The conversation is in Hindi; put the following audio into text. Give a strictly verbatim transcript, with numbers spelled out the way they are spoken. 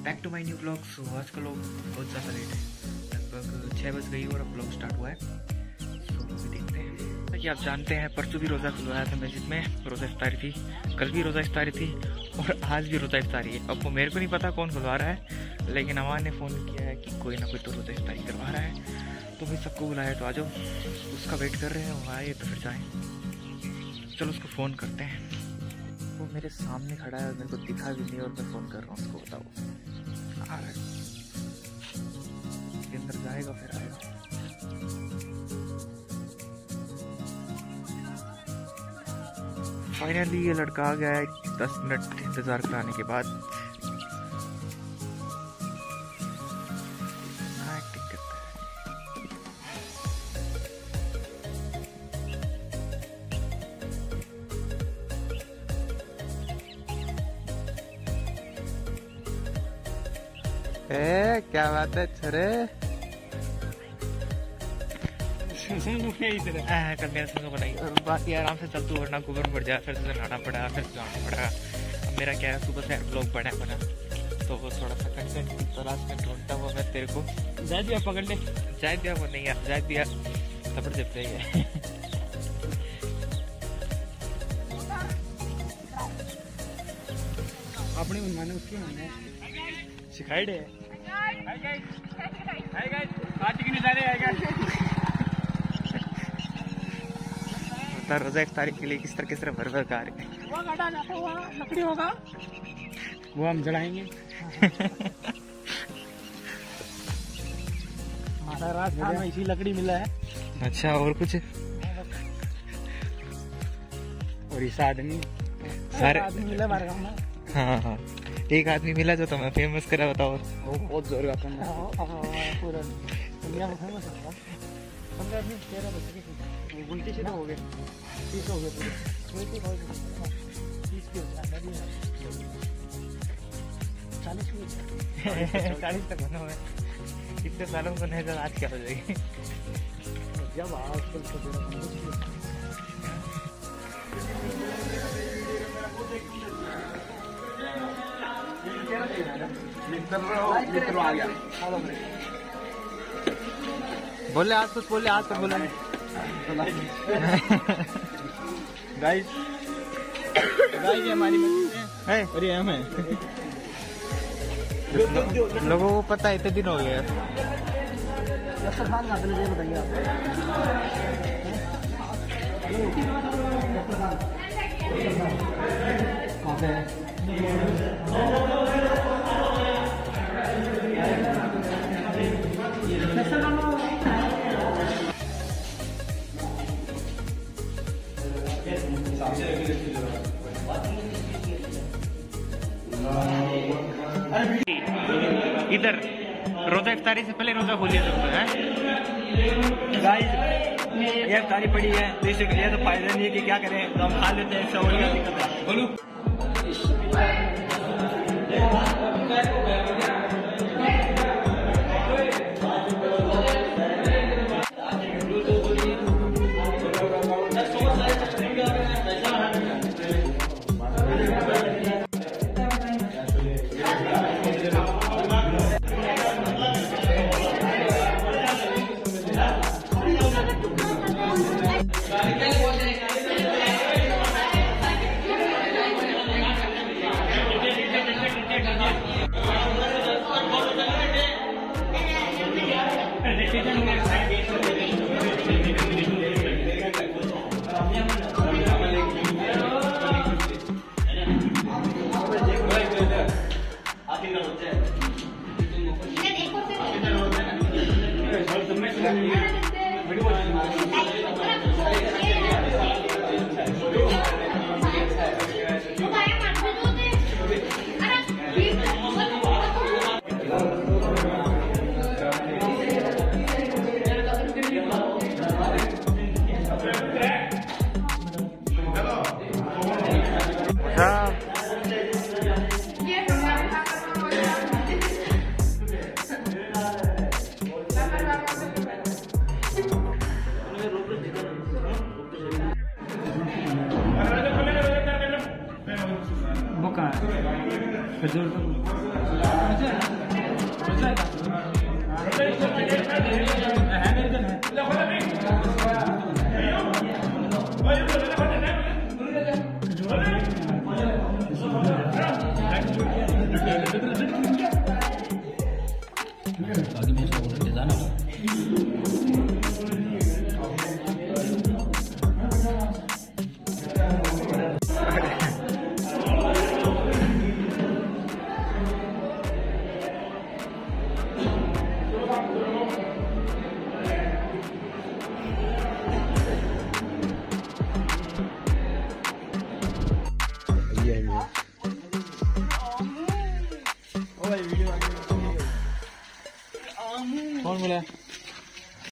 Back to my new blog. So आज का लोग बहुत ज़्यादा लेट है, लगभग छः बज गई और अब ब्लॉग स्टार्ट हुआ है। सो अभी देखते हैं कि आप जानते हैं परसों भी रोज़ा खुलवाया था मस्जिद में, रोज़ा इफ्तारी थी, कल भी रोज़ा इफ्तारी थी और आज भी रोज़ा इफ्तारी है। अब वो मेरे को नहीं पता कौन खुलवा रहा है, लेकिन अमान ने फ़ोन किया है कि कोई ना कोई तो रोज़ा इफ्तारी करवा रहा है, तो भाई सबको बुलाया तो आ जाओ। उसका वेट कर रहे हैं, वो आए तो फिर जाएँ। चलो उसको फ़ोन करते हैं। वो मेरे सामने खड़ा है और मेरे को दिखा भी नहीं और मैं फ़ोन कर रहा हूँ उसको। बताओ आ रहा है, अंदर जाएगा फिर आएगा। फाइनली ये लड़का आ गया है दस मिनट इंतज़ार कराने के बाद। ए, क्या बात है छरे? कल मेरे संग बताइए बाकी आराम से चल तू, वरना कुबर पड़ जाए, फिर तुझे नहाना पड़ा, फिर जाना पड़ा। अब मेरा क्या है, सुबह से ब्लॉग बना बना तो वो थोड़ा सा कंटेंट की तलाश में ढूंढता हुआ मैं तेरे को। जाए दिया पकड़ ले, जाए दिया वो नहीं यार, जाए दिया थप्पड़ जब चाहिए। अपनी मनमाने उसकी माने सिखाई दे। रोज़ा इफ्तारी के लिए किस तरह किस तरह भर भर का रहे। लकड़ी होगा वो हम जलाएंगे। हमारा रात में इसी लकड़ी मिला है। अच्छा और कुछ? और इस आदमी सारे आदमी मिला हमारे गाँव में। हाँ हाँ एक आदमी मिला जो तुम्हें फेमस करा। बताओ वो बहुत जोर का पूरा दुनिया में फेमस है। पंद्रह आदमी तेरह बच्चे उनतीस हो गए, तीस हो गए पूरे, तीस के चालीस चालीस तक बना हुआ है। इतने सालों को नहीं, आज क्या हो जाएगी जब आजकल मित्र आ गया। बोले आज कुछ बोले, आज तो बोला नहीं। गाइस गाइस ये हमारी है और ये हम है। लोगों को पता है इतने दिन हो गए। इधर रोजा इफ्तारी से पहले रोजा खोलिए है गाइस। ये इफ्तारी पड़ी है तो इसे ये तो फायदा नहीं है कि क्या करें, तो हम खा लेते हैं। इससे और क्या दिक्कत है बोलो। कौन बोला?